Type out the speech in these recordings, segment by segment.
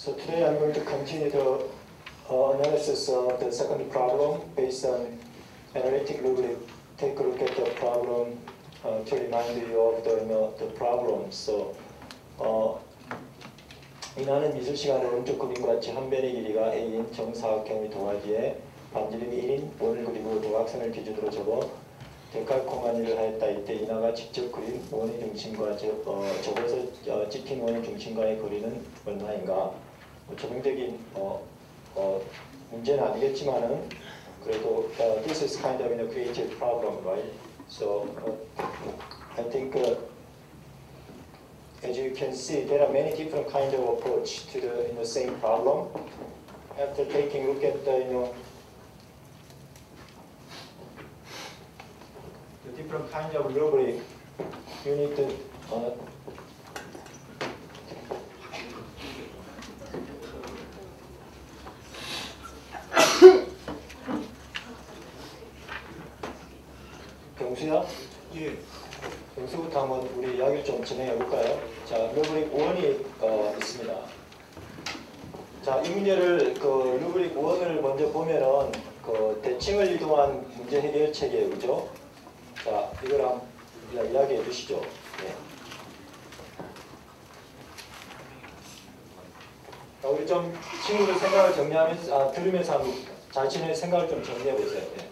So today I'm going to continue the analysis of the second problem based on analytic rubric. Take a look at the problem to remind you of the problem. So 인하는 미술 시간에 오른쪽 그림과 같이 한 변의 길이가 a인 정사각형의 동화기에 반지름이 1인 원을 그리고 도각선을 기준으로 적어 데칼코마니를 하였다. 이때 인하가 직접 그린 원의 중심과 적어서 찍힌 원의 중심과의 거리는 얼마인가? 적용적인 문제는 아니겠지만은 그래도 this is kind of a creative problem, right? So I think as you can see, there are many different kind of approach to the same problem. After taking a look at the the different kind of rubric, you need to 경수야? 예. 경수부터 한번 우리 이야기를 좀 진행해 볼까요? 자, 루브릭 1이 있습니다. 자, 이 문제를 루브릭 1을 먼저 보면은 대칭을 이동한 문제 해결책이에요, 그죠? 자, 이걸 한번 이야기해 주시죠. 네. 자, 우리 좀 친구들 생각을 정리하면서 들으면서 한번 자신의 생각을 좀 정리해 보세요. 네.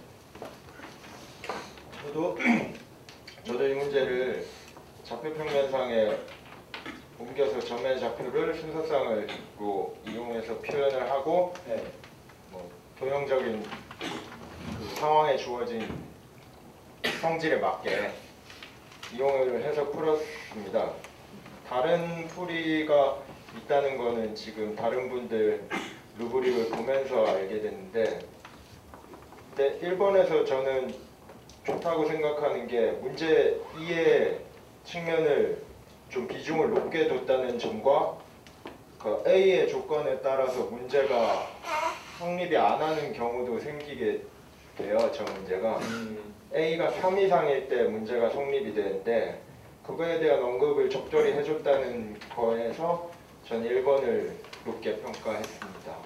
저도 이 문제를 좌표 평면상에 옮겨서 전면 좌표를 순서상으로 이용해서 표현을 하고 네. 도형적인 상황에 주어진 성질에 맞게 이용을 해서 풀었습니다. 다른 풀이가 있다는 거는 지금 다른 분들 루브릭을 보면서 알게 됐는데, 근데 1번에서 저는 좋다고 생각하는 게 문제 2의 측면을 좀 비중을 높게 뒀다는 점과 A의 조건에 따라서 문제가 성립이 안 하는 경우도 생기게 돼요. 저 문제가 A가 3 이상일 때 문제가 성립이 되는데 그거에 대한 언급을 적절히 해줬다는 거에서 전 1번을 높게 평가했습니다.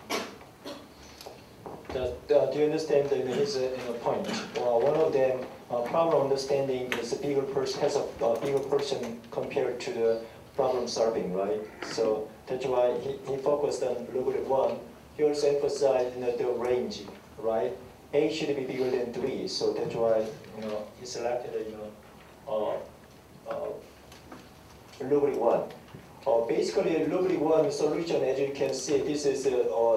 Do you understand his point? One of them, problem understanding is a bigger person has a bigger person compared to the problem solving, right? So that's why he focused on rubric 1. He also emphasized the range, right? A should be bigger than 3, so that's why he selected rubric 1. Basically, rubric 1 solution, as you can see, this is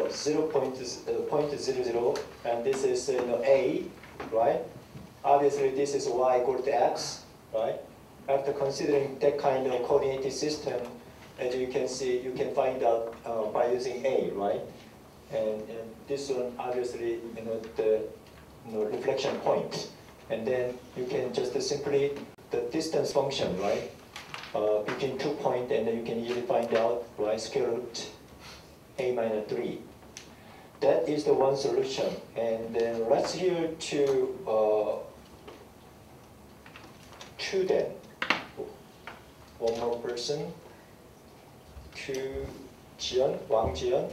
0.00, and this is A, right? Obviously, this is y equal to x, right? After considering that kind of coordinate system, as you can see, you can find out by using A, right? And this one, obviously, the reflection point, and then you can just simply the distance function, right? Between 2 points, and then you can easily find out, right, square root a minus 3. That is the one solution. And then let's hear to then. One more person. To 지연, 왕지연.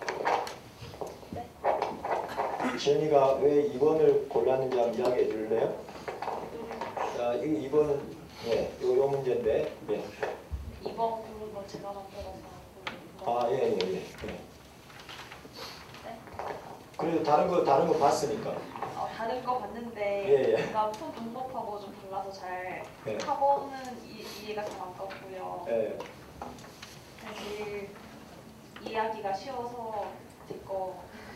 지연이가 왜 2번을 골랐는지 한번 이야기해 줄래요? 자, 이 2번은 예, 요 문제인데, 예. 2번 고른 거 제가 만들어서 예. 네? 그래도 다른 거 봤으니까. 다른 거 봤는데 예. 제가 푼 방법하고 좀 달라서 잘 4번은 이해가 잘 안 갔고요. 예. 사실 이해하기가 쉬워서 제 거.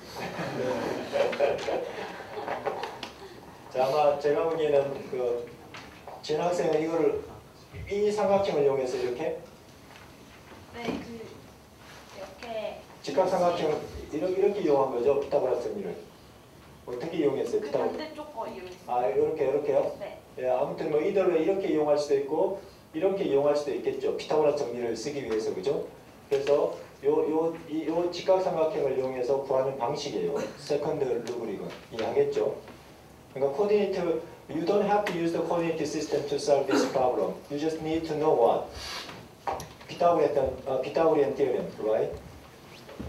자, 아마 제가 보기에는 진 학생은 이거를 이 삼각형을 이용해서 이렇게 네, 이렇게 직각삼각형 이렇게 이용한 거죠, 피타고라스 정리를. 어떻게 이용했어요, 피타고라스? 반대쪽 거 이용했어요. 이렇게요? 네. 예, 아무튼 이들로 이렇게 이용할 수도 있고 이렇게 이용할 수도 있겠죠, 피타고라스 정리를 쓰기 위해서, 그죠? 그래서 요 직각삼각형을 이용해서 구하는 방식이에요. 세컨드 루브릭은 이해하겠죠? 그러니까 코디네이트 You don't have to use the coordinate system to solve this problem. You just need to know what? Pythagorean theorem, right?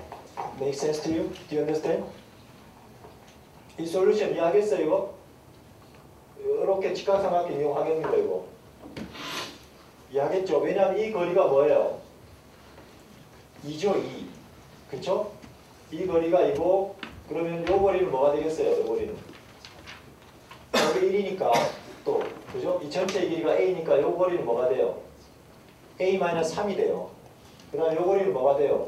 Make sense to you? Do you understand? 이 솔루션 이해하겠어요 이거? 이렇게 직각삼각형 이용하겠는 거 이거. 이해하겠죠? 왜냐하면 이 거리가 뭐예요? 2죠 2. 그쵸? 이 거리가 이고 그러면 요 거리는 뭐가 되겠어요? 요 거리는 여기 1이니까 또 그죠? 이 전체 길이가 a니까 요 거리는 뭐가 돼요? a-3이 돼요. 그 다음 요 거리는 뭐가 돼요?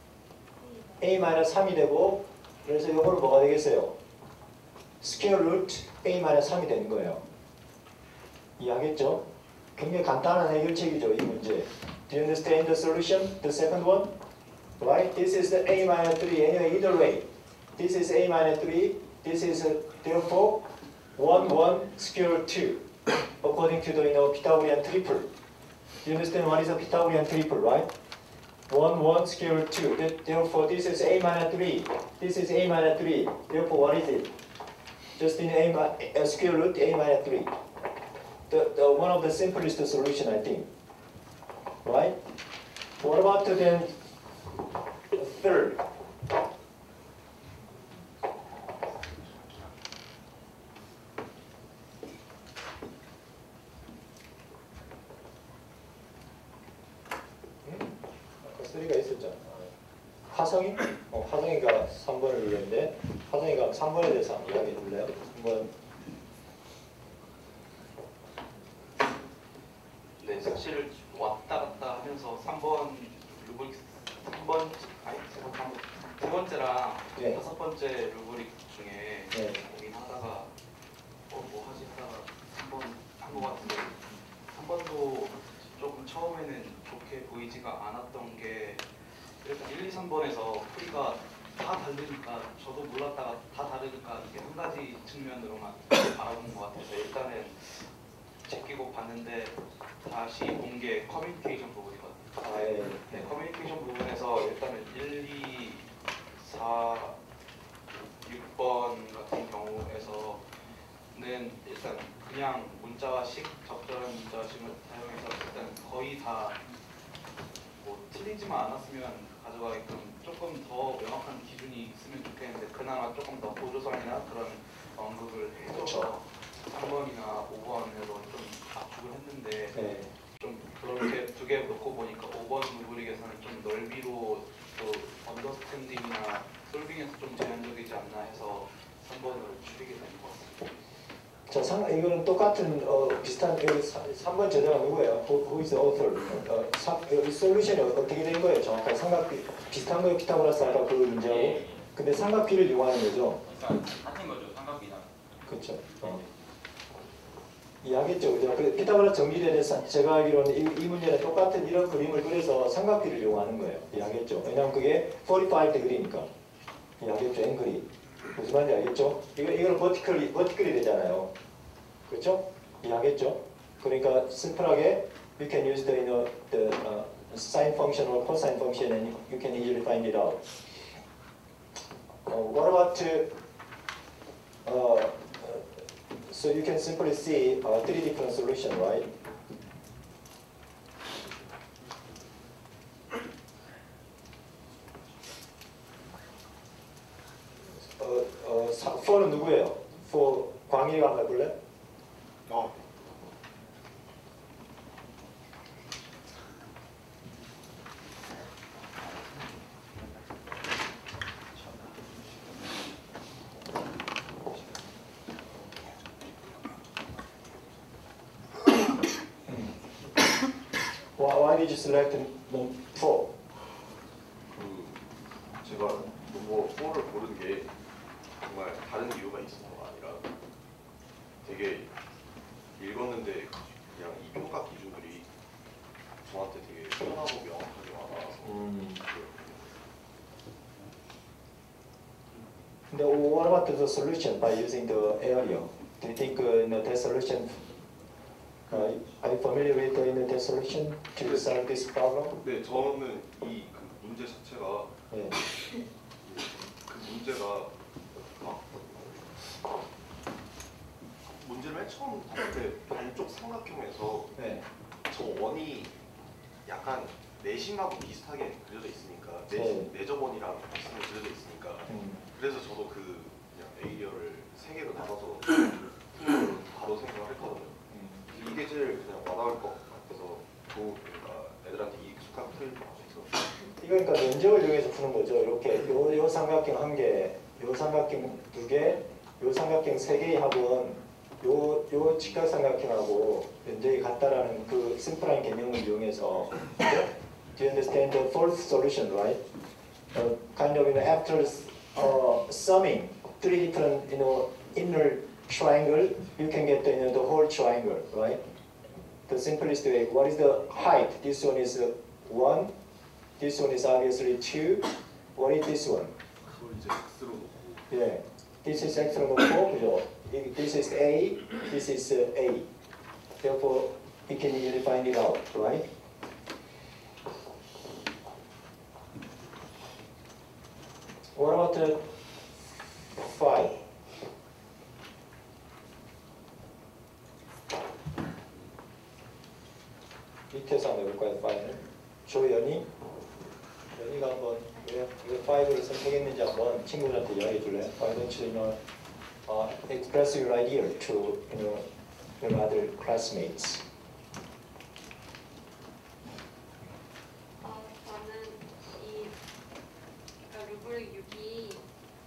a-3이 되고 그래서 요거는 뭐가 되겠어요? 스퀘어 루트 a-3이 되는 거예요. 이해하겠죠? 굉장히 간단한 해결책이죠, 이 문제. Do you understand the solution? The second one? Right? This is the a-3 anyway, either way. This is a-3. This is therefore 1, 1, square root 2. According to the Pythagorean triple. Do you understand what is a Pythagorean triple, right? 1, 1, square root 2. Therefore, this is a-3. This is a-3. Therefore, what is it? Just in a square root a-3. The one of the simplest solution, I think. Right? What about then third? 아까 3가 있었잖아. 화성이? 화성이가 3번을 눌렀는데 화성이가 3번에 대해서 한번 이야기해 줄래요? 3번. 네, 사실 왔다 갔다 하면서 3번 루브릭 3번 아니 두 번째랑 네. 다섯 번째 루브릭 중에 네. 고민하다가 뭐 하지 하다가 3번 한 것 같은데 3번도 조금 처음에는 좋게 보이지가 않았던 게 일단 1, 2, 3번에서 풀이가 다 다르니까 저도 몰랐다가 다 다르니까 이게 한 가지 측면으로만 바라본 것 같아서 일단은 제끼고 봤는데 다시 본 게 커뮤니케이션 부분이거든요. 예. 네, 커뮤니케이션 부분에서 일단은 1, 2, 4, 6번 같은 경우에서는 일단 그냥 문자식, 적절한 문자식을 사용해서 일단 거의 다 뭐 틀리지만 않았으면 가져가게끔 조금 더 명확한 기준이 있으면 좋겠는데 그나마 조금 더 보조선이나 그런 언급을 해줘서 3번이나 5번으로 좀 압축을 했는데 네. 좀 그렇게 두 개 놓고 보니까 5번 루브릭에서는 좀 넓이로 또 언더스탠딩이나 솔빙에서 좀 제한적이지 않나 해서 3번을 줄이게 된 것 같습니다. 자, 이거는 똑같은 비슷한 여기 3번 저자가 누구예요? Who is the author? 이 솔루션이 어떻게 된 거예요? 정확하게 삼각비 비슷한 거예요? 피타고라스 아까 그 문제하고. 예. 근데 삼각비를 이용하는 거죠. 같은 거죠. 삼각비랑. 그렇죠. 이해하겠죠, 그죠? 그 피타고라스 정리에 대해서 제가 알기로는 이 문제는 똑같은 이런 그림을 그려서 삼각비를 이용하는 거예요. 이해하겠죠? 왜냐하면 그게 45°니까. 이해하겠죠? 앵글이. 무슨 말인지 알겠죠? 이거는 버티컬이 되잖아요. 그렇죠? 이해하겠죠? 그러니까 심플하게 you can use the sine function or cosine function and you can easily find it out. What about so you can simply see three different solutions, right? for는 누구예요? for 광희가 한번 해볼래? Why did you select number 4? 제가 넘버 4를 고른 게 정말 다른 이유가 있어서가 아니라 되게 읽었는데 그냥 이 평가 기준들이 저한테 되게 편하고 명확하게 와닿아서 근데 what about the solution by using the area? Do you think that solution? Are you familiar with the solution to solve this problem? 근데 저는 이 그 문제 자체가 네. 그 문제가 문제를 맨 처음 할 때 반쪽 삼각형에서 네. 저 원이 약간 내심하고 비슷하게 그려져 있으니까 네. 내저번이랑 비슷하게 그려져 있으니까 그래서 저도 그 그냥 에이리어를 세 개로 나눠서 바로 생각을 했거든요. 이게 제일 그냥 와닿을 것 같아서 그러니까 애들한테 익숙한 틀 같아서 이거 그러니까 면적을 이용해서 푸는 거죠. 이렇게 요 삼각형 한 개, 요 삼각형 두 개, 요 삼각형 세 개의 합은 요 직각삼각형하고 면적이 같다라는 그 심플한 개념을 이용해서 Do you understand the fourth solution, right? Kind of, after summing three different, inner triangle, you can get the whole triangle, right? The simplest way. What is the height? This one is 1. This one is obviously 2. What is this one? 그걸 이제 X로 놓고 Yeah. This is X로 놓고, 그죠? This is A. This is A. Therefore, you can easily find it out, right? What about the 5? 밑에서 한번 해볼까요, 5는? 조연이가 한번 왜 5를 선택했는지 한번 친구들한테 이야기해 줄래요? Why don't you express your idea to your other classmates? 저는 이 루브릭 6이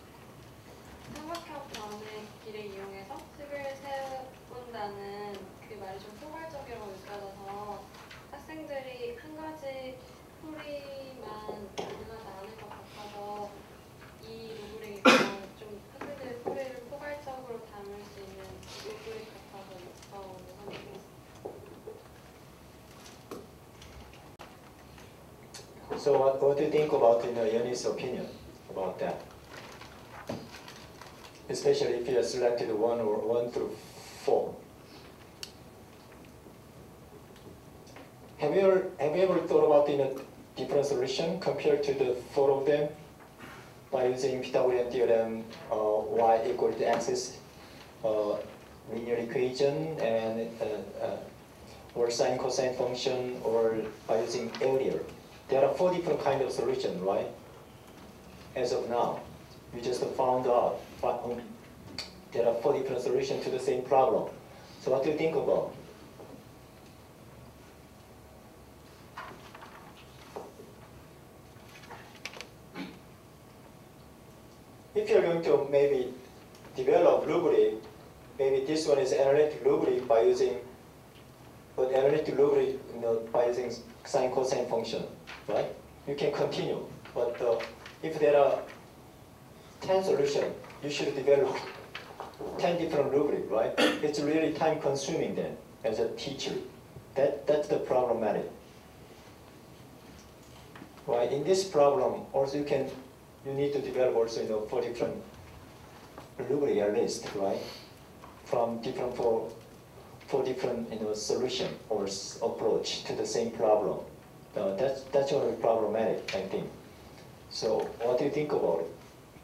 삼각형 변의 길을 이용해서 식을 세운다는 그 말이 좀 포괄적이라고 느껴져서 학생들이 한 가지 풀이만 가능하지 않을 것 같아서 이 루브릭이 좀 학생들의 풀이를 포괄적으로 담을 수 있는 루브릭 같아서 선택했습니다. So what do you think about Yanni's opinion about that? Especially if you have selected 1 through 4. Have you ever thought about different solution compared to the 4 of them by using Pythagorean theorem, y equal to x linear equation and or sine cosine function, or by using Euler? There are 4 different kind of solutions, right? As of now, we just found out there are 4 different solutions to the same problem. So what do you think about? If you're going to maybe develop rubric, maybe this one is analytic rubric by using, but analytic rubric, by using sine cosine function, right? You can continue, but if there are 10 solutions, you should develop 10 different rubric, right? It's really time consuming then as a teacher. That's the problematic. Right? In this problem, also you need to develop also 4 different rubric at least, right? From different four different solution or approach to the same problem. That's going to be problematic, I think. So what do you think about it?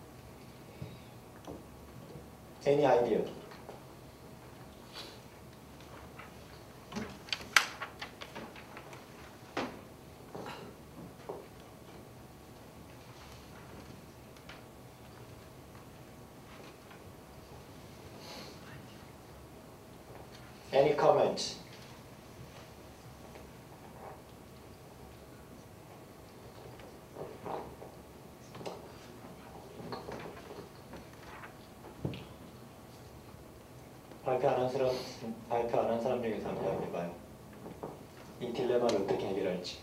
Any idea? Any comment? 발표 안 한 사람 중에서 한번 이야기해봐요. 이 딜레마를 어떻게 해결할지.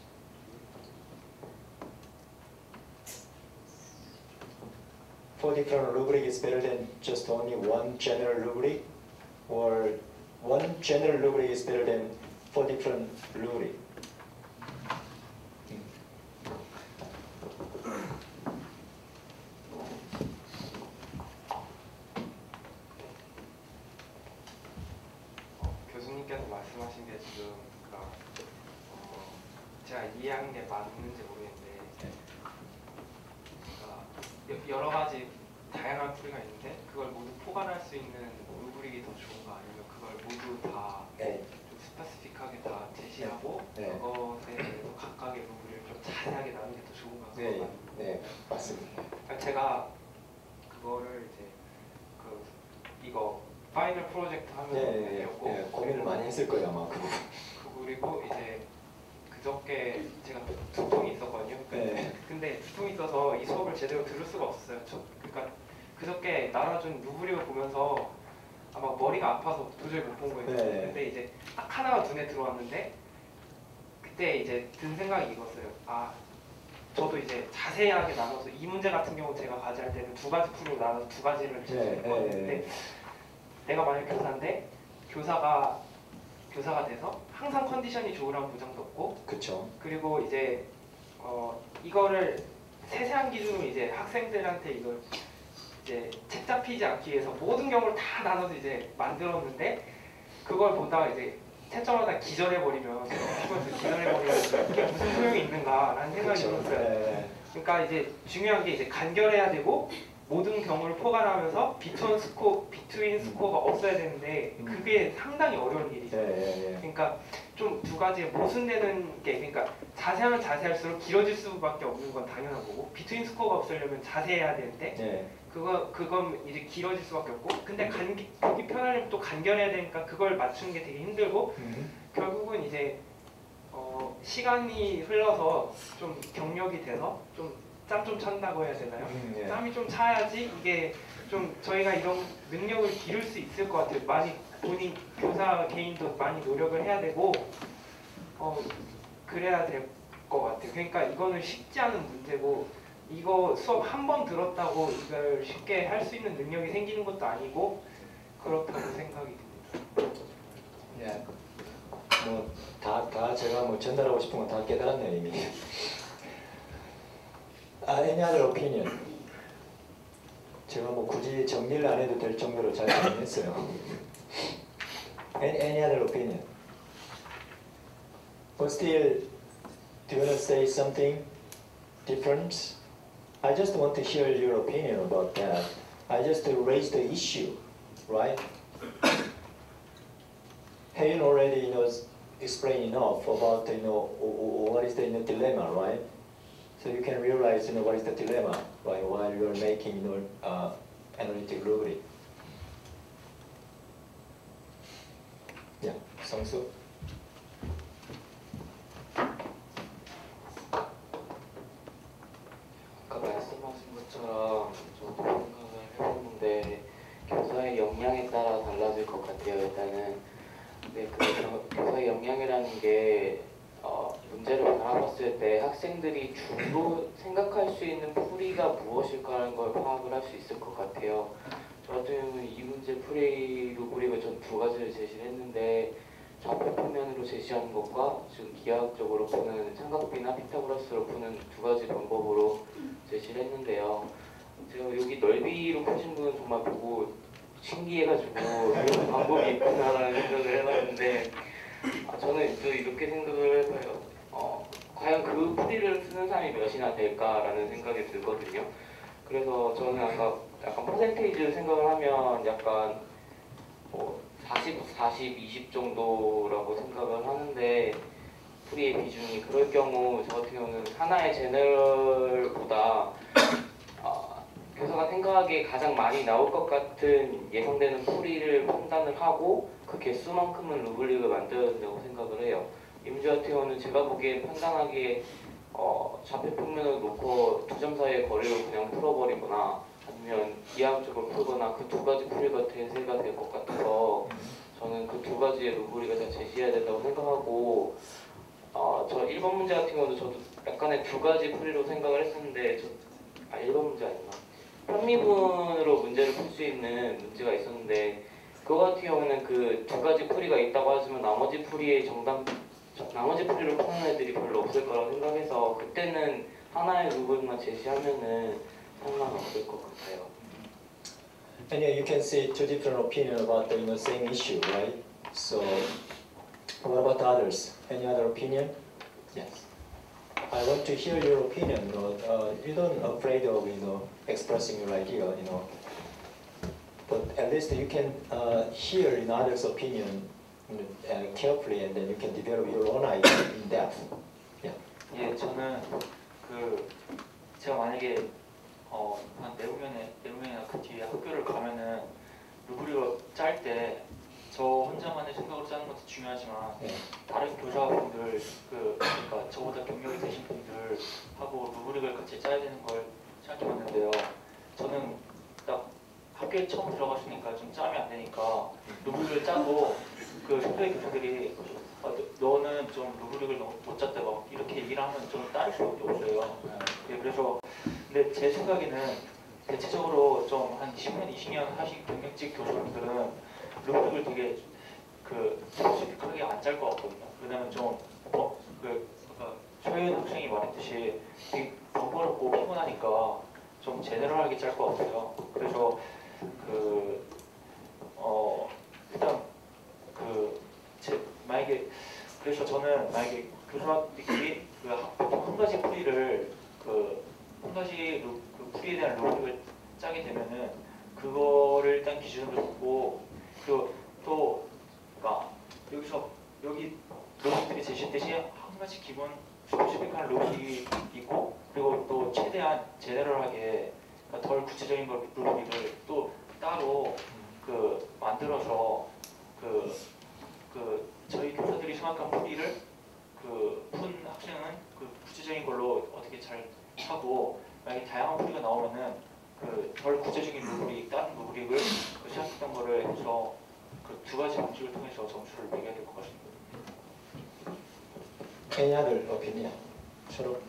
Four different rubric is better than just only one general rubric, or one general rubric is better than 4 different rubric. 교수님께서 말씀하신 게 지금 제가 이해한 게 맞는지 모르겠는데, 여러 가지 다양한 풀이가 있는데 그걸 모두 포괄할 수 있는 루브릭이 더 좋은가, 아니면 그걸 모두 다 좀 스페시픽하게 다 제시하고 그것에 대해서 각각의 루브릭을 자세하게 나누는 게 더 좋은 것 같아요. 네, 네, 맞습니다. 그러니까 제가 그거를 이제 이거 파이널 프로젝트 하면서 배웠고 고민을 많이 했을 거예요 아마 그 부분. 그리고 이제 그저께 제가 두통이 있었거든요. 네. 근데 두통이 있어서 이 수업을 제대로 들을 수가 없었어요. 그러니까 그저께 날아준 루브릭을 보면서 아마 머리가 아파서 도저히 못 본 거예요. 네. 근데 이제 딱 하나가 눈에 들어왔는데 그때 이제 든 생각이 이거였어요. 아, 저도 이제 자세하게 나눠서 이 문제 같은 경우 제가 과제할 때는 두 가지 풀로 나눠서 두 가지를 제출했거든요. 근데 내가 만약 교사인데 교사가 돼서 항상 컨디션이 좋으라는 보장도 없고, 그렇죠. 그리고 이제 이거를 세세한 기준으로 이제 학생들한테 이걸 이제 책 잡히지 않기 위해서 모든 경우를 다 나눠서 이제 만들었는데 그걸 보다가 이제 채점하다 기절해버리면 이게 무슨 소용이 있는가라는 생각이 들었어요. 그러니까 이제 중요한 게 이제 간결해야 되고 모든 경우를 포괄하면서 비트윈 스코어가 없어야 되는데 그게 상당히 어려운 일이죠. 그러니까 좀 두 가지에 모순되는 게, 그러니까 자세하면 자세할수록 길어질 수밖에 없는 건 당연한 거고, 비트윈 스코어가 없으려면 자세해야 되는데 그건 이제 길어질 수밖에 없고, 근데 보기 편하려면 또 간결해야 되니까 그걸 맞추는 게 되게 힘들고, 결국은 이제 시간이 흘러서 좀 경력이 돼서 좀 짬 좀 찬다고 해야 되나요? 짬이 좀 차야지 이게 좀 저희가 이런 능력을 기를 수 있을 것 같아요. 많이 본인 교사 개인도 많이 노력을 해야 되고 그래야 될 것 같아요. 그러니까 이거는 쉽지 않은 문제고, 이거 수업 한 번 들었다고 이걸 쉽게 할 수 있는 능력이 생기는 것도 아니고 그렇다고 생각이 듭니다. 네. 다 제가 뭐 전달하고 싶은 건 다 깨달았네요 이미. Any other opinion? 제가 뭐 굳이 정리를 안 해도 될 정도로 잘 정리했어요. Any other opinion? But still, do you want to say something different? I just want to hear your opinion about that. I just raised the issue, right? Hayan already explained enough about what is the dilemma, right? So you can realize what is the dilemma, right? While you are making analytic rubric. Yeah, 성수. 아까 말씀하신 것처럼 저도 생각을 해봤는데 교사의 역량에 따라 달라질 것 같아요. 일단은 근데 그 교사의 역량이라는 게 문제를 바라봤을 때 학생들이 주로 생각할 수 있는 풀이가 무엇일까라는 걸 파악을 할 수 있을 것 같아요. 저 같은 경우는 이 문제 풀이 루브릭을 전 두 가지를 제시를 했는데, 좌표 평면으로 제시하는 것과 지금 기하학적으로 푸는 삼각비나 피타고라스로 푸는 두 가지 방법으로 제시를 했는데요. 제가 여기 넓이로 푸신 분은 정말 보고 신기해가지고 이런 방법이 있구나라는 생각을 해봤는데, 저는 또 이렇게 생각을 해봐요. 과연 그 풀이를 쓰는 사람이 몇이나 될까라는 생각이 들거든요. 그래서 저는 아까 약간 퍼센테이지를 생각을 하면 약간 40, 20 정도라고 생각을 하는데, 풀이의 비중이 그럴 경우 저 같은 경우는 하나의 제너럴보다 교사가 생각하기에 가장 많이 나올 것 같은 예상되는 풀이를 판단을 하고 그 개수만큼은 루브릭을 만들어야 된다고 생각을 해요. 이 문제 같은 경우는 제가 보기에 판단하기에 좌표 평면을 놓고 두 점 사이의 거리를 그냥 풀어버리거나 아니면 기하학적으로 풀거나 그 두 가지 풀이가 대세가 될 것 같아서 저는 그 두 가지의 루브릭을 다 제시해야 된다고 생각하고, 저 1번 문제 같은 경우도 저도 약간의 두 가지 풀이로 생각을 했었는데 1번 문제 아닌가? 편미분으로 문제를 풀 수 있는 문제가 있었는데, 그거 같은 경우는 그 두 가지 풀이가 있다고 하지만 나머지 풀이로 푸는 애들이 별로 없을 거라고 생각해서 그때는 하나의 루브릭만 제시하면은 상관없을 것 같아요. And you can see two different opinions about the same issue, right? So, what about others? Any other opinion? Yes. I want to hear your opinion. You don't afraid of expressing your idea, but at least you can hear in others' opinion carefully, and then you can develop your own idea in depth. Yeah. 예, 저는 제가 만약에 한 내후년이나 그 뒤에 학교를 가면은 루브릭을 짤 때 저 혼자만의 생각으로 짜는 것도 중요하지만 다른 교사분들 그러니까 저보다 경력이 되신 분들하고 루브릭을 같이 짜야 되는 걸 생각해봤는데요. 저는 딱 학교에 처음 들어갔으니까 좀 짜면 안 되니까 루브릭을 짜고 그 선배 교사들이 너는 좀 루브릭을 못 짰다 막 이렇게 얘기를 하면 좀 따를 수밖에 없어요. 네, 그래서 근데 제 생각에는 대체적으로 좀 한 10년, 20년 하신 경력직 교수님들은 루브릭을 되게 스페시픽하게 안 짤 것 같거든요. 왜냐면 좀 아까 최현 학생이 말했듯이 되게 번거롭고 피곤하니까 좀 제너럴하게 짤 것 같아요. 그래서 일단 그래서 저는 만약에 교수님들이 한 가지 풀이를 한 가지 풀이에 대한 루브릭을 짜게 되면은 그거를 일단 기준으로 두고 또 여기 루브릭들이 제시했듯이 한 가지 기본 스페시픽한 루브릭이 있고 그리고 또 최대한 제너럴하게 덜 구체적인 루브릭을 또 따로 만들어서 저희 교사들이 생각한 풀이를 푼 학생은 구체적인 걸로 어떻게 잘 하고 만약에 다양한 풀이가 나오면은 덜 구체적인 루브릭, 다른 루브릭을 생각했던 거를 해서 두 가지 방식을 통해서 점수를 매겨야 될 것 같습니다. Any other opinion? 서로.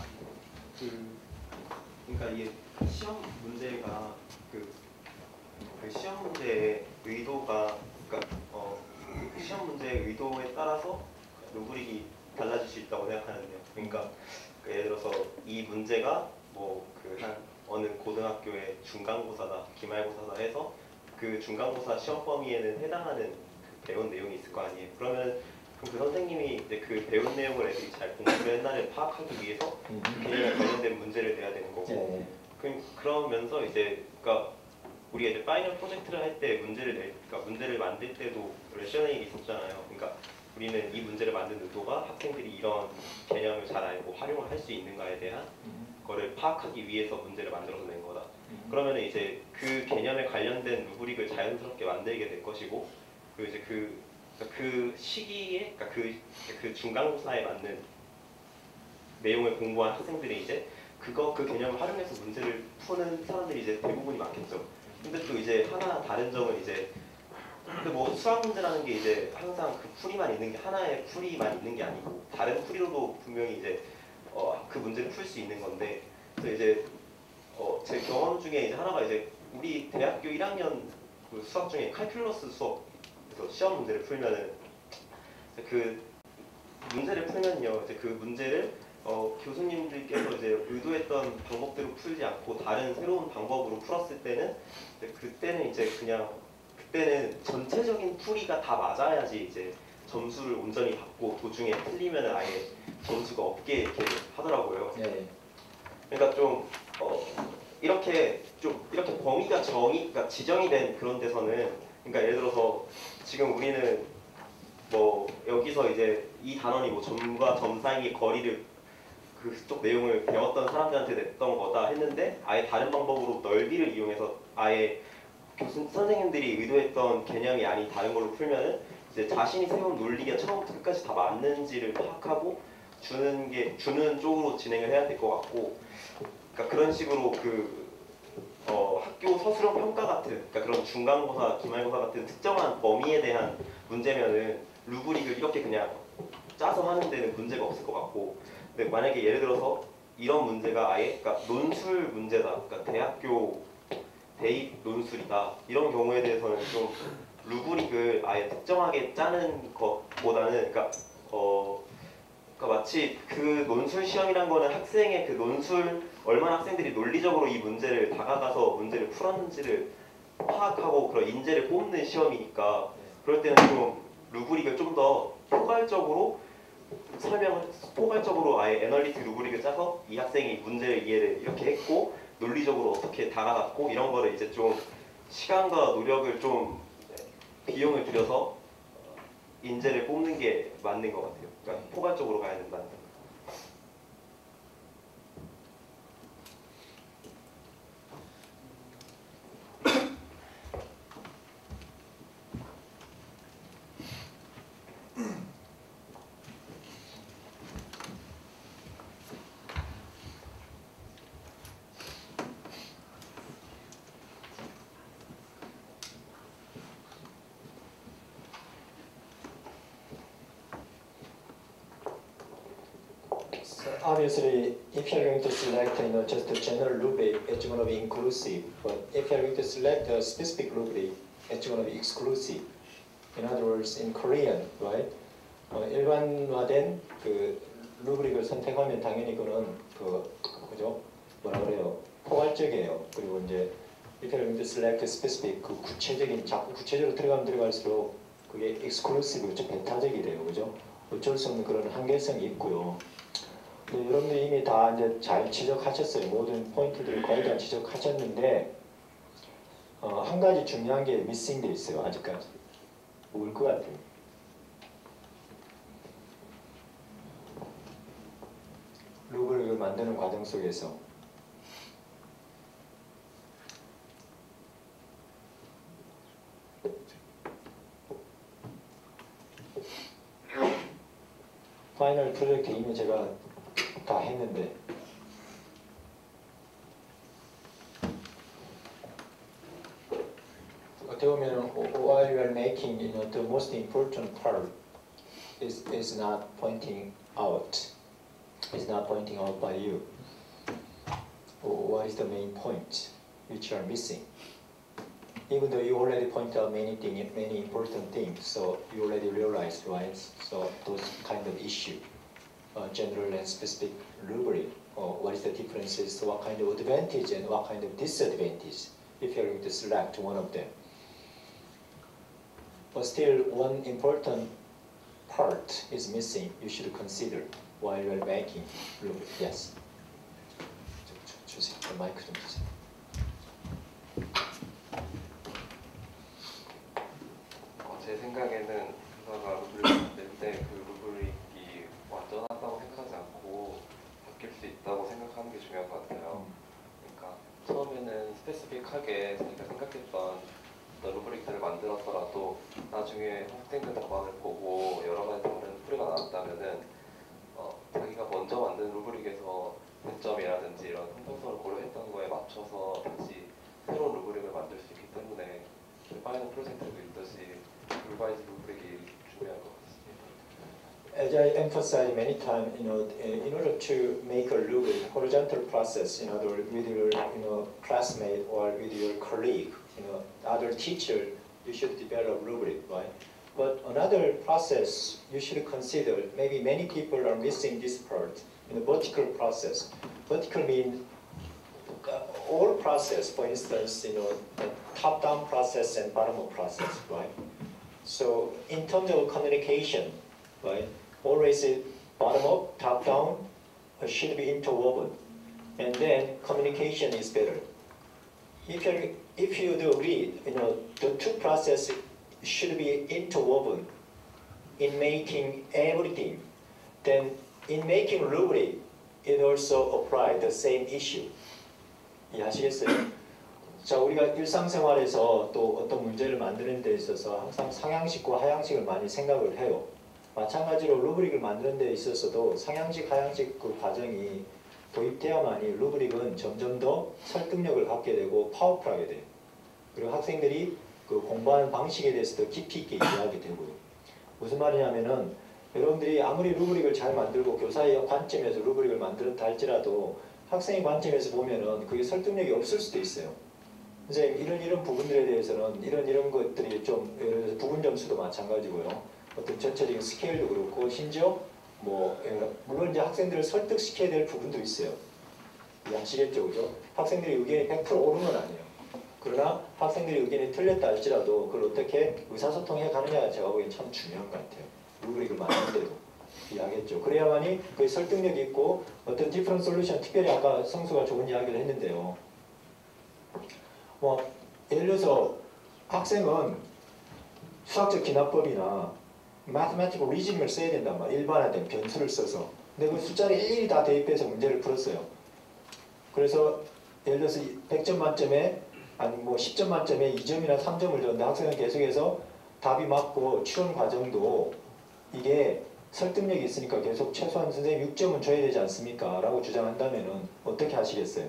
그러니까 이게 시험 문제가 그 시험 문제의 의도가 그러니까 시험 문제의 의도에 따라서 루브릭이 달라질 수 있다고 생각하는데요. 그러니까 예를 들어서 이 문제가 한 어느 고등학교의 중간고사다, 기말고사다 해서 그 중간고사 시험 범위에는 해당하는 배운 내용이 있을 거 아니에요. 그러면 그 선생님이 이제 그 배운 내용을 애들이 잘 공부를 했나를 파악하기 위해서 개념에 관련된 문제를 내야 되는 거고 그러면서 이제 그러니까 우리가 이제 파이널 프로젝트를 할 때 문제를 만들 때도 레셔닝이 있었잖아요. 그러니까 우리는 이 문제를 만든 의도가 학생들이 이런 개념을 잘 알고 활용을 할 수 있는가에 대한 거를 파악하기 위해서 문제를 만들어서 낸 거다. 그러면 이제 그 개념에 관련된 루브릭을 자연스럽게 만들게 될 것이고 그리고 이제 그 시기에 그러니까 그 중간고사에 맞는 내용을 공부한 학생들이 이제 그 개념을 활용해서 문제를 푸는 사람들이 이제 대부분이 많겠죠. 근데 또 이제 하나 다른 점은 이제 근데 수학 문제라는 게 이제 항상 그 풀이만 있는 게 하나의 풀이만 있는 게 아니고 다른 풀이로도 분명히 이제 그 문제를 풀 수 있는 건데 그래서 이제 제 경험 중에 이제 하나가 이제 우리 대학교 1학년 그 수학 중에 칼큘러스 수업에서 시험 문제를 풀면은 그 문제를 풀면요 이제 그 문제를 교수님들께서 이제 의도했던 방법대로 풀지 않고 다른 새로운 방법으로 풀었을 때는 그때는 전체적인 풀이가 다 맞아야지 이제 점수를 온전히 받고 도중에 틀리면 아예 점수가 없게 이렇게 하더라고요. 그러니까 좀 이렇게 범위가 그러니까 지정이 된 그런 데서는 그러니까 예를 들어서 지금 우리는 여기서 이제 이 단원이 점과 점 사이의 거리를 그쪽 내용을 배웠던 사람들한테 냈던 거다 했는데 아예 다른 방법으로 넓이를 이용해서 아예 선생님들이 의도했던 개념이 아닌 다른 걸로 풀면은 이제 자신이 세운 논리가 처음부터 끝까지 다 맞는지를 파악하고 주는 쪽으로 진행을 해야 될 것 같고, 그러니까 그런 식으로 학교 서술형 평가 같은, 그러니까 그런 중간고사, 기말고사 같은 특정한 범위에 대한 문제면은 루브릭을 이렇게 그냥 짜서 하는 데는 문제가 없을 것 같고, 근데 만약에 예를 들어서 이런 문제가 아예 그러니까 논술 문제다, 그러니까 대학교 대입 논술이다 이런 경우에 대해서는 좀 루브릭을 아예 특정하게 짜는 것보다는 그러니까 마치 그 논술 시험이란 거는 학생의 그 논술 얼마나 학생들이 논리적으로 이 문제를 다가가서 문제를 풀었는지를 파악하고 그런 인재를 뽑는 시험이니까 그럴 때는 좀 루브릭을 좀 더 포괄적으로 아예 애널리틱 루브릭을 짜서 이 학생이 문제를 이해를 이렇게 했고 논리적으로 어떻게 다가갔고 이런 거를 이제 좀 시간과 노력을 좀 비용을 들여서 인재를 뽑는 게 맞는 것 같아요. 그러니까 포괄적으로 가야 된다는 생각. So obviously, if you're going to select just a general rubric, it's going to be inclusive. But if you're going to select a specific rubric, it's going to be exclusive. In other words, in Korean, right? 일반화된 그 루브릭을 선택하면 당연히 그는 그죠? 뭐라 그래요? 포괄적이에요. 그리고 이제 if you're going to select a specific 그 구체적인 자꾸 구체적으로 들어가면 들어갈수록 그게 exclusive, 좀 배타적이 돼요, 그죠? 어쩔 수 없는 그런 한계성이 있고요. 여러분들이 이미 다 이제 잘 지적하셨어요. 모든 포인트들을 거의 다 지적하셨는데 한 가지 중요한 게 미싱돼 있어요. 아직까지. 뭘 것 같아요? 루브릭을 만드는 과정 속에서 파이널 프로젝트 이미 제가 다 했는데 어떻게 보면 while you are making, the most important part is not pointing out. Is not pointing out by you. What is the main point which you are missing? Even though you already point out many important things, so you already realize, right? So those kind of issue, general and specific rubric, or what is the differences, what kind of advantage and what kind of disadvantage, if you're going to select one of them. But still, one important part is missing. You should consider while you are making rubric. Yes. 주세요. 마이크 좀 주세요. 제 생각에는 누나가 루브릭을 만들 때 그 루브릭이 완전하다고 생각하지 않고 바뀔 수 있다고 생각하는 게 중요한 것 같아요. 그러니까 처음에는 스페시픽하게 자기가 생각했던 루브릭들을 만들었더라도 나중에 학생들 답안을 보고 여러 가지 다른 풀이가 나왔다면은 자기가 먼저 만든 루브릭에서 배점이라든지 이런 형평성을 고려했던 거에 맞춰서 다시 새로운 루브릭을 만들 수 있기 때문에 파이널 프로젝트도 있듯이 리바이즈 루브릭이 중요한 것 같습니다. As I emphasized many times, in order to make a rubric horizontal process, with your classmate or with your colleague, other teacher, you should develop rubric, right? But another process you should consider, maybe many people are missing this part, vertical process. Vertical means all process, for instance, top-down process and bottom-up process, right? So in terms of communication, right, always bottom-up, top-down should be interwoven, and then communication is better. If you do agree, the two processes should be interwoven in making everything. Then in making rubric, it also apply the same issue. 이해하시겠어요? 자, 우리가 일상생활에서 또 어떤 문제를 만드는 데 있어서 항상 상향식과 하향식을 많이 생각을 해요. 마찬가지로 루브릭을 만드는 데 있어서도 상향식, 하향식 그 과정이 도입되어야만이 루브릭은 점점 더 설득력을 갖게 되고 파워풀하게 돼요. 그리고 학생들이 그 공부하는 방식에 대해서 더 깊이 있게 이해하게 되고요. 무슨 말이냐면은 여러분들이 아무리 루브릭을 잘 만들고 교사의 관점에서 루브릭을 만들었다 할지라도 학생의 관점에서 보면은 그게 설득력이 없을 수도 있어요. 선생님 이런 부분들에 대해서는 이런 것들이 좀 예를 들어서 부분 점수도 마찬가지고요. 어떤 전체적인 스케일도 그렇고 심지어 물론 이제 학생들을 설득시켜야 될 부분도 있어요. 아시겠죠, 그죠? 학생들의 의견이 100% 옳은 건 아니에요. 그러나 학생들의 의견이 틀렸다 할지라도 그걸 어떻게 의사소통해 가느냐가 제가 보기엔 참 중요한 것 같아요. 루브릭을 만들 때도 이해하겠죠. 그래야만이 그 설득력이 있고 어떤 디퍼런트 솔루션, 특별히 아까 성수가 좋은 이야기를 했는데요. 예를 들어서 학생은 수학적 기납법이나 mathematical reasoning을 써야 된단 말이에요. 일반화된 변수를 써서. 근데 그 숫자를 일일이 다 대입해서 문제를 풀었어요. 그래서 예를 들어서 100점 만점에 아니 10점 만점에 2점이나 3점을 줬는데 학생은 계속해서 답이 맞고 추론 과정도 이게 설득력이 있으니까 계속 최소한 선생님 6점은 줘야 되지 않습니까? 라고 주장한다면은 어떻게 하시겠어요?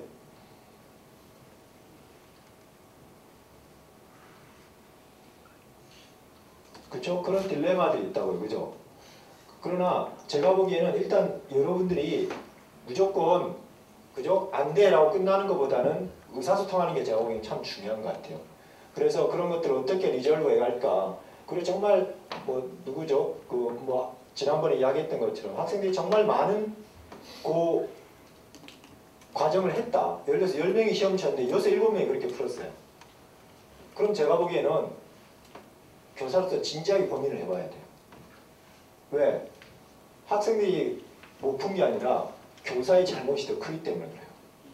그쵸? 그런 딜레마들이 있다고요. 그죠? 그러나 제가 보기에는 일단 여러분들이 무조건 그죠? 안 돼라고 끝나는 것보다는 의사소통하는 게 제가 보기엔 참 중요한 것 같아요. 그래서 그런 것들을 어떻게 리졸브 해갈까. 그리고 정말 뭐 누구죠? 그 뭐 지난번에 이야기했던 것처럼 학생들이 정말 많은 그 과정을 했다. 예를 들어서 10명이 시험 쳤는데 6, 7명이 그렇게 풀었어요. 그럼 제가 보기에는 교사로서 진지하게 고민을 해봐야 돼요. 왜? 학생들이 못 푼 게 아니라 교사의 잘못이 더 크기 때문에 그래요.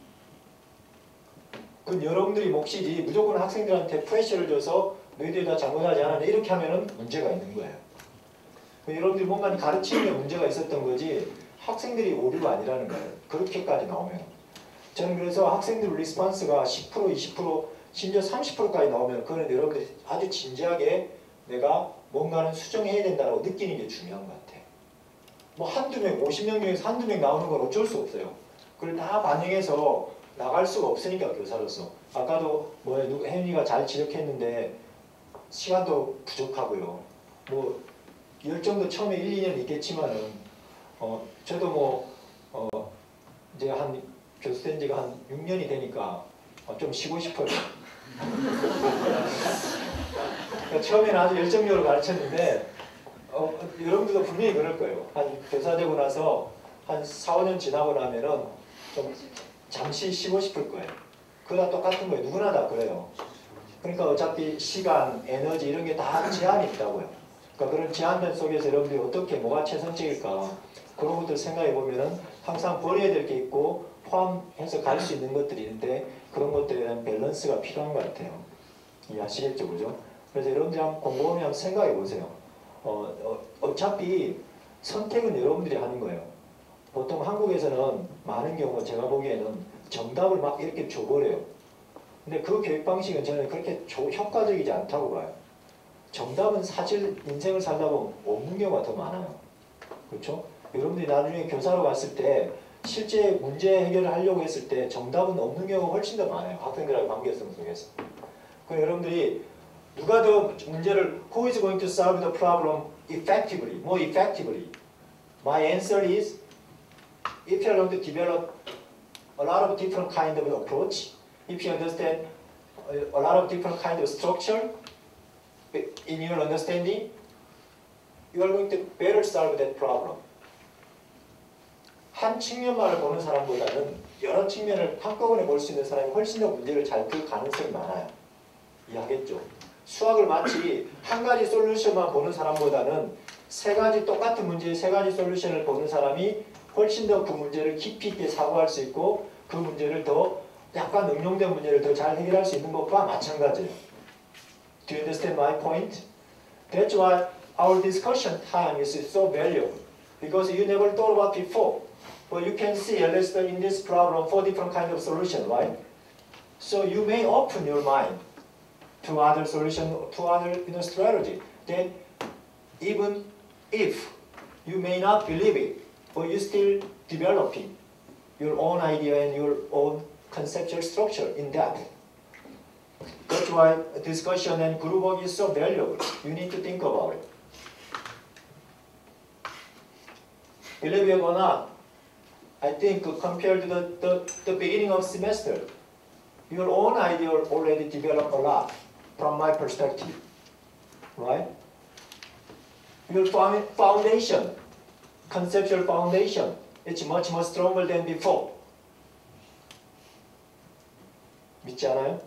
그건 여러분들이 몫이지 무조건 학생들한테 프레셔를 줘서 너희들이 다 잘못하지 않았냐 이렇게 하면은 문제가 있는 거예요. 여러분들이 뭔가 가르치는 데 문제가 있었던 거지 학생들이 오류가 아니라는 거예요. 그렇게까지 나오면. 저는 그래서 학생들 리스폰스가 10%, 20%, 심지어 30%까지 나오면 그거는 여러분들이 아주 진지하게 내가 뭔가는 수정해야 된다고 느끼는 게 중요한 것 같아요. 뭐 한두 명, 50명 중에서 한두 명 나오는 건 어쩔 수 없어요. 그걸 다 반영해서 나갈 수가 없으니까 교사로서. 아까도 뭐 혜윤이가 잘 지적했는데 시간도 부족하고요. 뭐 열정도 처음에 1, 2년 있겠지만은 저도 뭐 이제 한 교수 된 지가 한 6년이 되니까 좀 쉬고 싶어요. 처음에는 아주 열정적으로 가르쳤는데 여러분들도 분명히 그럴 거예요. 한 교사 되고 나서 한 4, 5년 지나고 나면은 좀 잠시 쉬고 싶을 거예요. 그거랑 똑같은 거예요. 누구나 다 그래요. 그러니까 어차피 시간, 에너지 이런 게 다 제한이 있다고요. 그러니까 그런 제한된 속에서 여러분들이 어떻게 뭐가 최선책일까 그런 것들 생각해 보면은 항상 버려야 될 게 있고 포함해서 갈 수 있는 것들이 있는데 그런 것들에 대한 밸런스가 필요한 것 같아요. 이해하시겠죠, 그죠? 그래서 여러분들이 한번 곰곰이 한번 생각해 보세요. 어차피 선택은 여러분들이 하는 거예요. 보통 한국에서는 많은 경우 제가 보기에는 정답을 막 이렇게 줘버려요. 근데 그 교육 방식은 저는 그렇게 효과적이지 않다고 봐요. 정답은 사실 인생을 살다 보면 없는 경우가 더 많아요. 그렇죠? 여러분들이 나중에 교사로 갔을 때 실제 문제 해결을 하려고 했을 때 정답은 없는 경우가 훨씬 더 많아요. 학생들하고 관계성 속에서. 그럼 여러분들이 누가 더 문제를 Who is going to solve the problem effectively? More effectively? My answer is if you are going to develop a lot of different kind of approach, if you understand a lot of different kind of structure in your understanding, you are going to better solve that problem. 한 측면만을 보는 사람보다는 여러 측면을 한꺼번에 볼 수 있는 사람이 훨씬 더 문제를 잘 풀 가능성이 많아요. 이해하겠죠? 수학을 마치 한 가지 솔루션만 보는 사람보다는 세 가지 똑같은 문제의 세 가지 솔루션을 보는 사람이 훨씬 더 그 문제를 깊이 있게 사고할 수 있고 그 문제를 더 약간 응용된 문제를 더 잘 해결할 수 있는 것과 마찬가지예요. Do you understand my point? That's why our discussion time is so valuable because you never thought about before. But you can see, let's say in this problem, 4 different kind of solution, right? So you may open your mind to other solution, to other strategy. Then even if you may not believe it, but you're still developing your own idea and your own conceptual structure in depth. That's why discussion and group work is so valuable. You need to think about it. Believe it or not, I think compared to the beginning of semester, your own idea already developed a lot from my perspective, right? Your foundation, conceptual foundation, it's much more stronger than before. 믿지 않아요?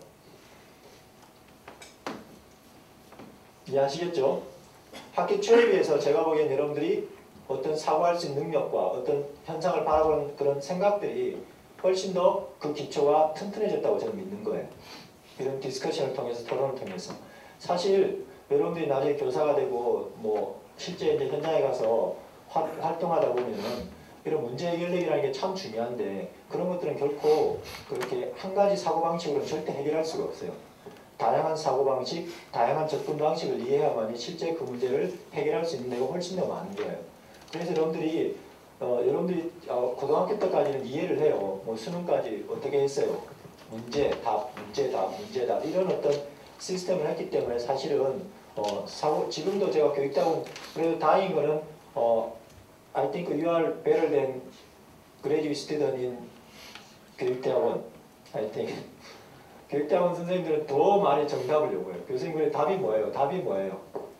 이해하시겠죠? 학기 초에 비해서 제가 보기엔 여러분들이 어떤 사고할 수 있는 능력과 어떤 현상을 바라보는 그런 생각들이 훨씬 더 그 기초가 튼튼해졌다고 저는 믿는 거예요. 이런 디스커션을 통해서 토론을 통해서 사실 여러분들이 나중에 교사가 되고 뭐 실제 이제 현장에 가서 활동하다 보면은 이런 문제 해결력이라는 게 참 중요한데 그런 것들은 결코 그렇게 한 가지 사고방식으로는 절대 해결할 수가 없어요. 다양한 사고방식, 다양한 접근 방식을 이해해야만이 실제 그 문제를 해결할 수 있는 데가 훨씬 더 많은 거예요. 그래서 여러분들이 고등학교 때까지는 이해를 해요. 뭐 수능까지 어떻게 했어요? 문제, 답, 문제, 답, 문제, 답 이런 어떤 시스템을 했기 때문에 사실은 지금도 제가 교육다운 그래도 다행인 거는 I think you are better than graduate student in 교육대학원. I think. 교육대학원 선생님들은 더 많이 정답을 요구해요. 교수님들의 답이 뭐예요? 답이 뭐예요?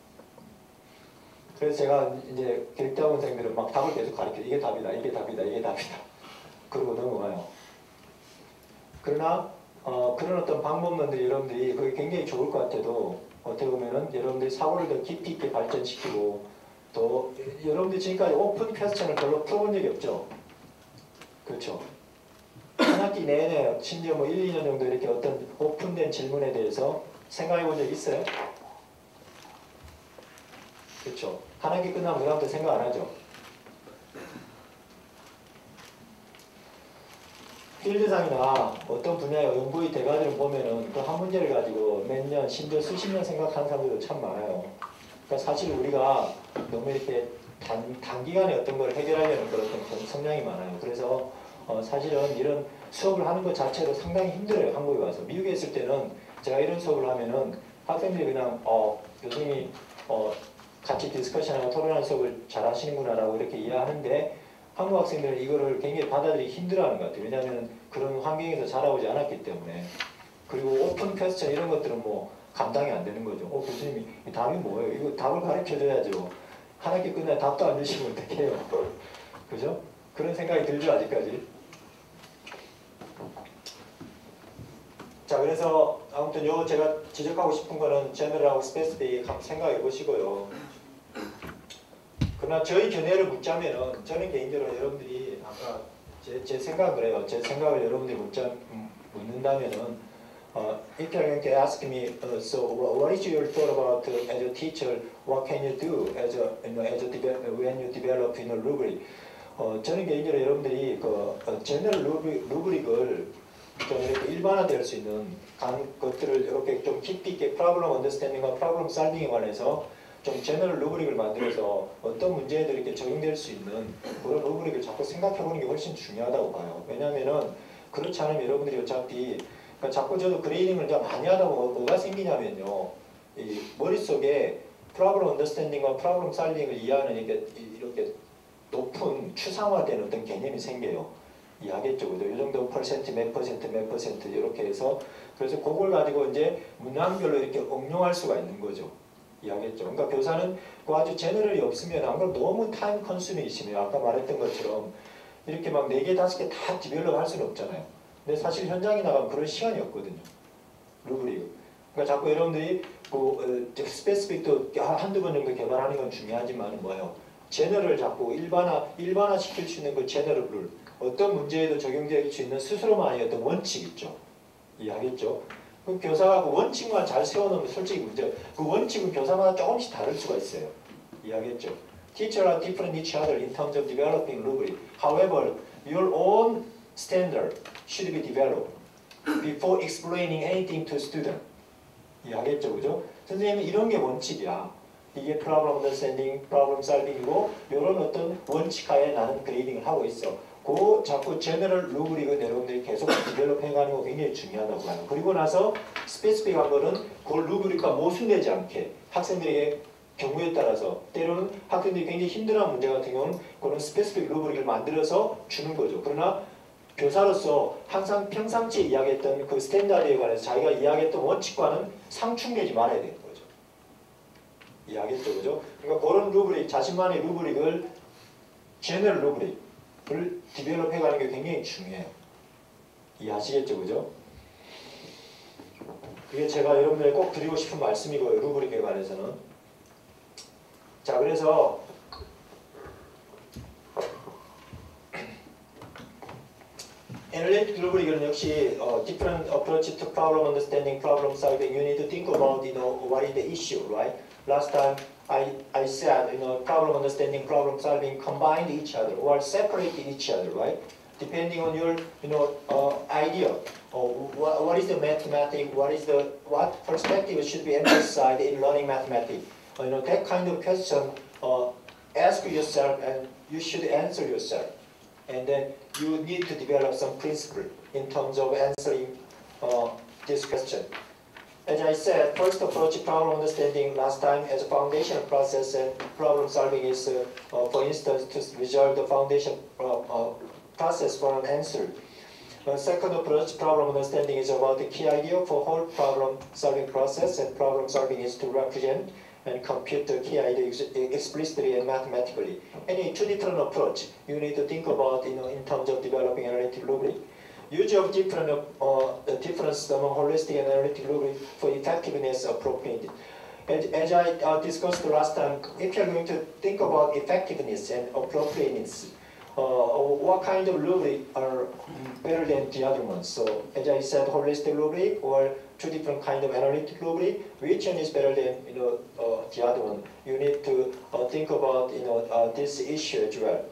그래서 제가 이제 교육대학원 선생님들은 막 답을 계속 가르쳐요. 이게 답이다, 이게 답이다, 이게 답이다. 그러고 넘어가요. 그러나 그런 어떤 방법론들이 여러분들이 그게 굉장히 좋을 것 같아도 어떻게 보면은 여러분들이 사고를 더 깊이 있게 발전시키고 또 여러분들이 지금까지 오픈 퀘스천을 별로 풀어본 적이 없죠. 그렇죠. 한 학기 내내 심지어 뭐 1, 2년 정도 이렇게 어떤 오픈된 질문에 대해서 생각해 본 적 있어요? 그렇죠. 한 학기 끝나면 그 다음부터 생각 안 하죠. 필드상이나 어떤 분야의 연구의 대가들을 보면은 그 한 문제를 가지고 몇 년, 심지어 수십 년 생각하는 사람들도 참 많아요. 그러니까 사실 우리가 너무 이렇게 단기간에 어떤 걸 해결하려는 그런 어떤 성향이 많아요. 그래서 사실은 이런 수업을 하는 것 자체도 상당히 힘들어요. 한국에 와서. 미국에 있을 때는 제가 이런 수업을 하면은 학생들이 그냥 교수님이 같이 디스커션하고 토론하는 수업을 잘 하시는구나 라고 이렇게 이해하는데 한국 학생들은 이거를 굉장히 받아들이기 힘들어하는 것 같아요. 왜냐하면 그런 환경에서 자라오지 않았기 때문에. 그리고 오픈 퀘스천 이런 것들은 뭐 감당이 안 되는 거죠. 교수님이 답이 뭐예요? 이거 답을 가르쳐줘야죠. 한 학기 끝나면 답도 안 주시면 어떡해요. 그죠? 그런 생각이 들죠, 아직까지. 자, 그래서 아무튼 요 제가 지적하고 싶은 거는 제너럴하고 스페시픽 한번 생각해 보시고요. 그러나 저희 견해를 묻자면은 저는 개인적으로 여러분들이 아까 제 생각은 그래요. 제 생각을 여러분들이 묻는다면은 if you're going to ask me, so what is your thought about as a teacher? What can you do as a when you develop rubric? 저는 개인적으로 여러분들이 그 제너럴 루브릭을 좀 이렇게 일반화될 수 있는 것들을 이렇게 좀 깊이 있게 프로블럼 언더스탠딩과 프로블럼 솔빙에 관해서 좀 제너럴 루브릭을 만들어서 어떤 문제에도 이렇게 적용될 수 있는 그런 루브릭을 자꾸 생각해보는 게 훨씬 중요하다고 봐요. 왜냐하면은 그렇지 않으면 여러분들이 어차피 그러니까 자꾸 저도 그레이딩을 좀 많이 하다 보면 뭐가 생기냐면요. 이 머릿속에 프로블럼 언더스탠딩과 프로블럼 솔빙을 이해하는 이렇게 높은 추상화된 어떤 개념이 생겨요. 이해하겠죠, 그죠? 이 정도 퍼센트, 몇 퍼센트 이렇게 해서 그래서 그걸 가지고 이제 문항별로 이렇게 응용할 수가 있는 거죠. 이해하겠죠? 그러니까 교사는 그 아주 제너럴이 없으면 안 그럼 너무 타임 컨슈밍이시네요. 아까 말했던 것처럼 이렇게 막 4개, 5개 다 디벨롭 할 수는 없잖아요. 근데 사실 현장에 나가면 그런 시간이 없거든요. 루브릭. 그러니까 자꾸 여러분들이 스페시픽도 한두 번 정도 개발하는 건 중요하지만 뭐예요? 제너럴 자꾸 일반화 시킬 수 있는 그 제너럴 룰. 어떤 문제에도 적용될 수 있는 스스로만의 어떤 원칙 있죠. 이해하겠죠? 그럼 교사가 그 원칙만 잘 세워놓으면 솔직히 문제. 그 원칙은 교사마다 조금씩 다를 수가 있어요. 이해하겠죠? Teachers are different each other in terms of developing rubric. However, your own standard should be developed before explaining anything to student. 이해하겠죠, 그죠? 선생님은 이런 게 원칙이야. 이게 problem understanding, problem solving이고 이런 어떤 원칙하에 나는 그레이딩을 하고 있어. 그 자꾸 제너럴 루브릭을 여러분들이 계속 디벨롭 해가는 거 굉장히 중요하다고 봐요. 그리고 나서 스페시픽한 거는 그 루브릭과 모순되지 않게 학생들에게 경우에 따라서 때로는 학생들이 굉장히 힘들어하는 문제 같은 경우는 그런 스페시픽 루브릭을 만들어서 주는 거죠. 그러나 교사로서 항상 평상시에 이야기했던 그 스탠다드에 관해서 자기가 이야기했던 원칙과는 상충되지 말아야 되는 거죠. 이해하겠죠, 그죠? 그러니까 그런 루브릭, 자신만의 루브릭을 제너럴 루브릭을 디벨롭 해가는 게 굉장히 중요해요. 이해하시겠죠, 그죠? 그게 제가 여러분들에게 꼭 드리고 싶은 말씀이고요, 루브릭에 관해서는. 자, 그래서 Analytic rubric은 역시 different approach to problem understanding, problem solving. You need to think about, what is the issue, right? Last time I said, problem understanding, problem solving combined each other or separated each other, right? Depending on your, idea. What is the mathematics? What perspective should be emphasized in learning mathematics? That kind of question, ask yourself and you should answer yourself. And then you need to develop some principle in terms of answering this question. as I said, first approach problem understanding last time as a foundation process, and problem solving is, for instance, to resolve the foundation process for an answer. Second approach, problem understanding, is about the key idea for whole problem solving process, and problem solving is to represent and compute the key idea explicitly and mathematically. Any two different approach you need to think about, in terms of developing analytic rubric. Use of difference among holistic and analytic rubric for effectiveness appropriate. As I discussed last time, if you're going to think about effectiveness and appropriateness, what kind of rubric are better than the other ones? So as I said, holistic rubric or two different kind of analytic rubric, which one is better than the other one? You need to think about this issue as well.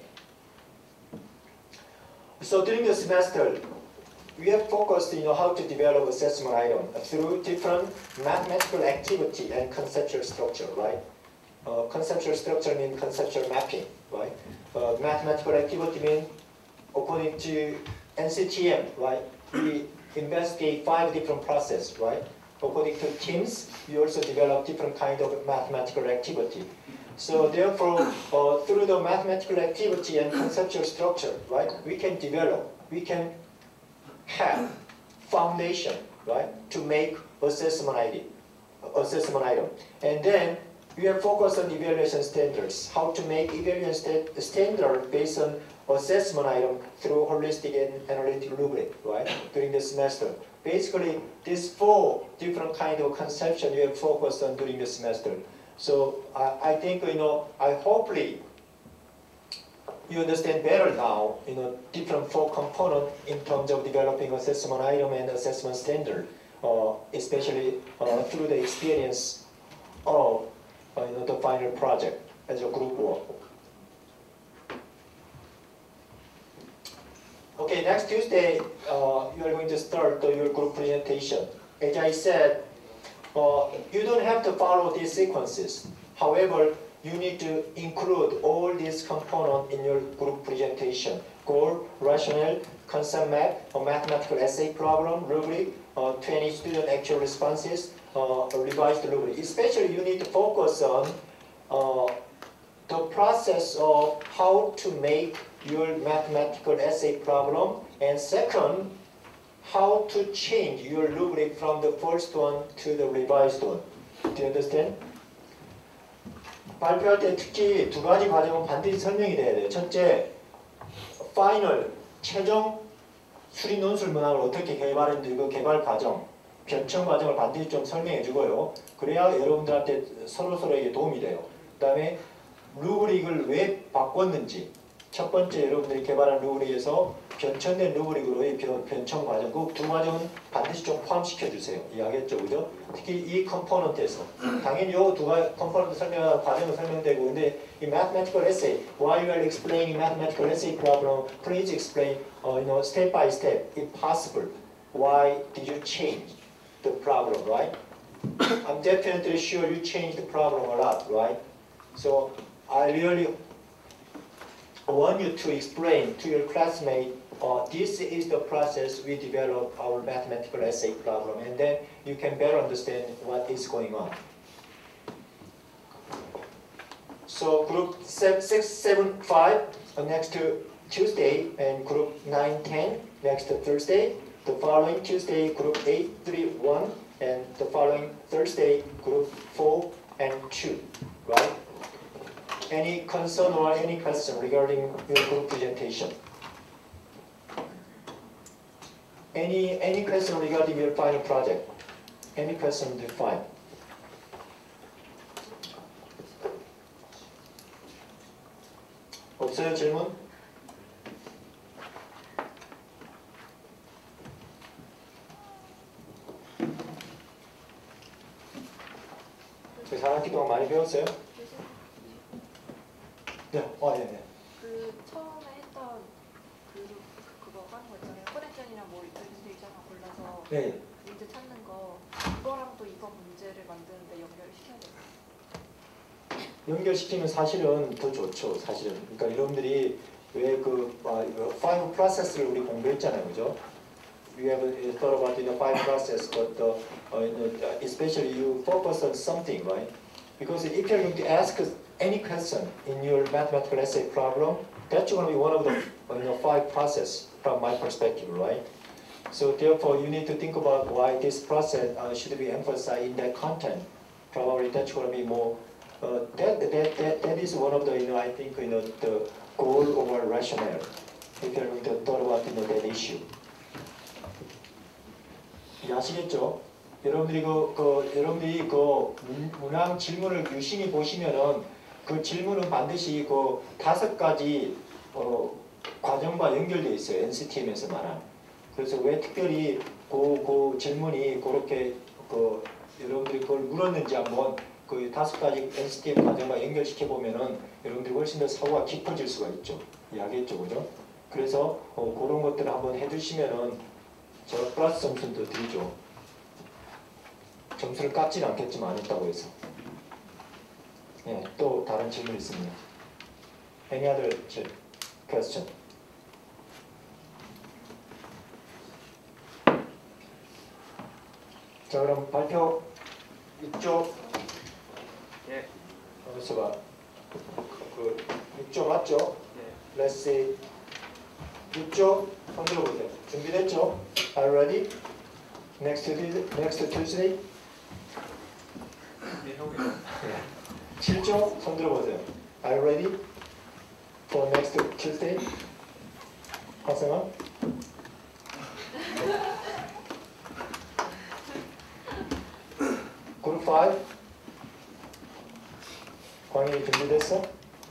So during the semester, we have focused how to develop assessment item through different mathematical activity and conceptual structure, right? Conceptual structure means conceptual mapping, right? Mathematical activity means, according to NCTM, right? We investigate 5 different processes, right? According to teams, we also develop different kind of mathematical activity. So therefore, through the mathematical activity and conceptual structure, right, we can have foundation, right, to make assessment item. And then we are focused on evaluation standards, how to make evaluation standard based on assessment item through holistic and analytic rubric, right, during the semester. Basically, these 4 different kind of conception we have focused on during the semester. So I think, I hopefully you understand better now, different 4 components in terms of developing assessment item and assessment standard, especially through the experience of the final project as a group work. Okay, next Tuesday, you are going to start your group presentation. As I said, you don't have to follow these sequences. However, you need to include all these components in your group presentation. Goal, rationale, concept map, a mathematical essay problem, rubric, 20 student actual responses, a revised rubric. Especially you need to focus on the process of how to make your mathematical essay problem, and second, how to change your rubric from the first one to the revised one. Do you understand? 발표할 때 특히 2가지 과정은 반드시 설명이 돼야 돼요. 첫째, 파이널, 최종 수리 논술 문항을 어떻게 개발했는지 그 개발 과정, 변청 과정을 반드시 좀 설명해 주고요. 그래야 여러분들한테 서로서로에게 도움이 돼요. 그 다음에 루브릭을 왜 바꿨는지, 첫 번째 여러분들이 개발한 루브릭에서 변천된 루브릭으로의 변청 과정, 그 2 과정은 반드시 좀 포함시켜 주세요. 이해하겠죠, 그죠? 특히 이 컴포넌트에서 당연히 이 2 컴포넌트 설명하는 과정은 설명되고, 근데 이 mathematical essay, while you are explaining mathematical essay problem, please explain, step by step, if possible, why did you change the problem, right? I'm definitely sure you changed the problem a lot, right? So I really want you to explain to your classmate, this is the process we develop our mathematical essay problem, and then you can better understand what is going on. So group 6, 7, 5 next Tuesday, and group 9, 10 next Thursday. The following Tuesday, group 8, 3, 1, and the following Thursday, group 4 and 2, right? Any concern or any question regarding your group presentation? Any question regarding your final project? Any question to find? 없어요, 질문? 그 4학기 동안 많이 배웠어요? 네, 네. 그 처음에 했던 그거 하는 거 있잖아요. 커넥션이랑 뭐 리프레젠테이션하고 골라서 네. 문제 찾는 거, 이거랑 또 이거 문제를 만드는데 연결시켜야 돼요. 연결시키면 사실은 더 좋죠, 사실은. 그러니까 여러분들이 왜 파이브 프로세스를 우리 공부했잖아요, 그죠? we have thought about in the 5 process, but especially you focus on something, right? Because if you're going to ask any question in your mathematical essay problem, that's going to be one of the 5 process from my perspective, right? So therefore, you need to think about why this process should be emphasized in that content. Probably that's going to be more. That is one of the I think the goal over rationale. If you're going to thought about that issue. 아시겠죠? 여러분들이 여러분들이 문항 질문을 유심히 보시면은 그 질문은 반드시 5가지 과정과 연결되어 있어요. NCTM에서 말한. 그래서 왜 특별히 그 질문이 그렇게 여러분들이 그걸 물었는지 한번 그 5가지 NCTM 과정과 연결시켜 보면은 여러분들이 훨씬 더 사고가 깊어질 수가 있죠. 이야기했죠, 그죠? 그래서 그런 것들을 한번 해주시면은 제가 플러스 점수도 드리죠. 점수를 깎지는 않겠지만 안 했다고 해서. 예, 또 다른 질문 있습니다. Any other question? 자, 그럼 발표 6조. 예. 어디서 봐? 6조 맞죠? 예. Let's see. 6조 손 들어보세요. 준비됐죠? Are you ready? Next Tuesday? 네, 형이요. 7조 손 들어보세요. Are you ready? For next Tuesday? 화성아? Group 5? 광희 준비됐어?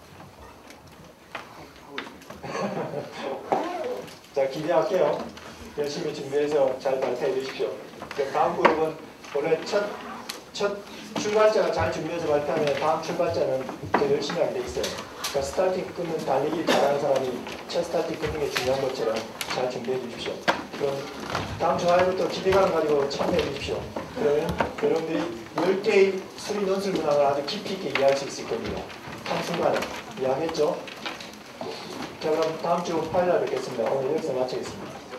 자, 기대할게요. 열심히 준비해서 잘 발표해 주십시오. 다음 그룹은 원래 첫 출발자가 잘 준비해서 발표하면 다음 출발자는 더 열심히 하게 돼 있어요. 그러니까 스타팅 끊는 달리기 잘하는 사람이 첫 스타팅 끊는 게 중요한 것처럼 잘 준비해 주십시오. 그럼 다음 주말부터 기대감을 가지고 참여해 주십시오. 그러면 여러분들이 10개의 수리 논술 문항을 아주 깊이 있게 이해할 수 있을 겁니다. 한순간에 이해하겠죠? 자, 그럼 다음 주 화요일에 뵙겠습니다. 오늘 여기서 마치겠습니다.